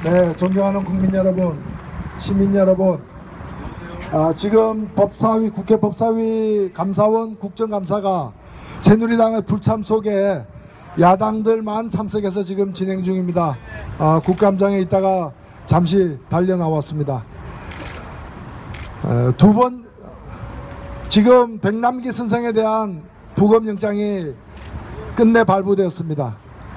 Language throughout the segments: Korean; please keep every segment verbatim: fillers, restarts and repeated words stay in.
네, 존경하는 국민 여러분, 시민 여러분, 아, 지금 법사위, 국회 법사위 감사원 국정감사가 새누리당의 불참 속에 야당들만 참석해서 지금 진행 중입니다. 아, 국감장에 있다가 잠시 달려 나왔습니다. 어, 두 번, 지금 백남기 선생에 대한 부검영장이 끝내 발부되었습니다.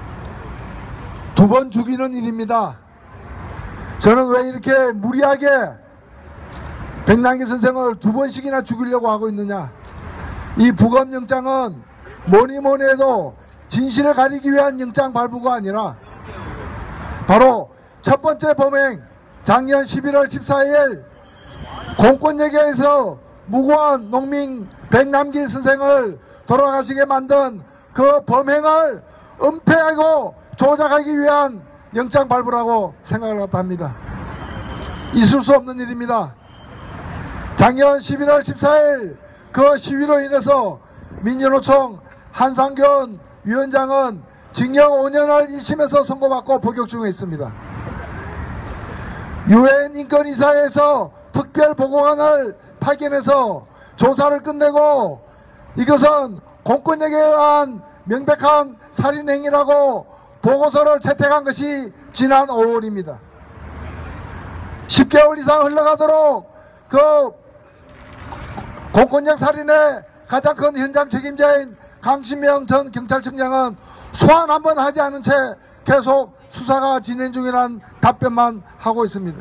두 번 죽이는 일입니다. 저는 왜 이렇게 무리하게 백남기 선생을 두 번씩이나 죽이려고 하고 있느냐. 이 부검영장은 뭐니 뭐니 해도 진실을 가리기 위한 영장 발부가 아니라 바로 첫 번째 범행, 작년 십일월 십사일 공권예계에서 무고한 농민 백남기 선생을 돌아가시게 만든 그 범행을 은폐하고 조작하기 위한 영장 발부라고 생각을 합니다. 있을 수 없는 일입니다. 작년 십일월 십사일 그 시위로 인해서 민주노총 한상균 위원장은 징역 오 년을 일 심에서 선고받고 복역 중에 있습니다. 유엔 인권이사회에서 특별보고관을 파견해서 조사를 끝내고 이것은 공권력에 의한 명백한 살인행위라고 보고서를 채택한 것이 지난 오월입니다. 십 개월 이상 흘러가도록 그 공권력 살인의 가장 큰 현장 책임자인 강신명 전 경찰청장은 소환 한번 하지 않은 채 계속 수사가 진행 중이라는 답변만 하고 있습니다.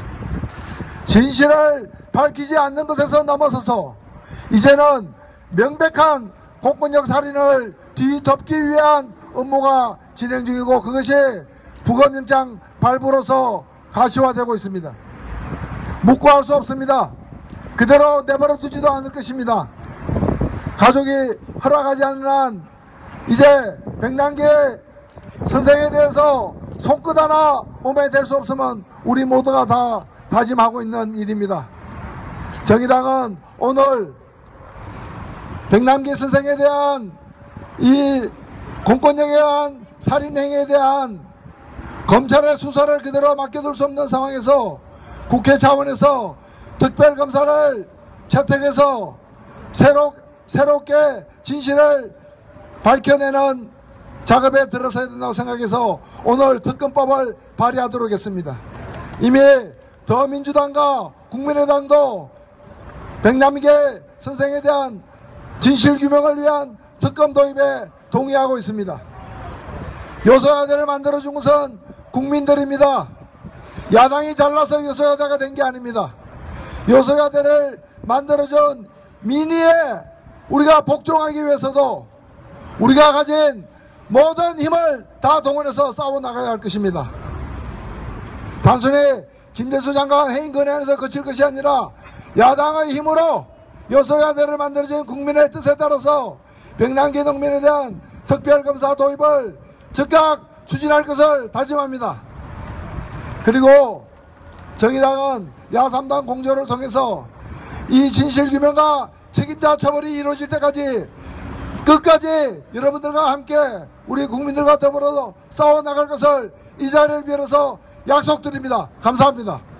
진실을 밝히지 않는 것에서 넘어서서 이제는 명백한 공권력 살인을 뒤덮기 위한 업무가 진행 중이고 그것이 부검영장 발부로서 가시화되고 있습니다. 묵고할 수 없습니다. 그대로 내버려 두지도 않을 것입니다. 가족이 허락하지 않는 한 이제 백남기 선생에 대해서 손끝 하나 몸에 댈 수 없으면 우리 모두가 다 다짐하고 있는 일입니다. 정의당은 오늘 백남기 선생에 대한 이 공권력에 의한 살인행위에 대한 검찰의 수사를 그대로 맡겨둘 수 없는 상황에서 국회 차원에서 특별검사를 채택해서 새로, 새롭게 진실을 밝혀내는 작업에 들어서야 된다고 생각해서 오늘 특검법을 발의하도록 했습니다. 이미 더민주당과 국민의당도 백남기 선생에 대한 진실규명을 위한 특검 도입에 동의하고 있습니다. 여소야대를 만들어준 것은 국민들입니다. 야당이 잘나서 여소야대가 된 게 아닙니다. 여소야대를 만들어준 민의에 우리가 복종하기 위해서도 우리가 가진 모든 힘을 다 동원해서 싸워나가야 할 것입니다. 단순히 김대수 장관 해임 건의안에서 거칠 것이 아니라 야당의 힘으로 여소야대를 만들어진 국민의 뜻에 따라서 백남기 농민에 대한 특별검사 도입을 즉각 추진할 것을 다짐합니다. 그리고 정의당은 야삼당 공조를 통해서 이 진실규명과 책임자 처벌이 이루어질 때까지 끝까지 여러분들과 함께 우리 국민들과 더불어 싸워나갈 것을 이 자리를 빌어서 약속드립니다. 감사합니다.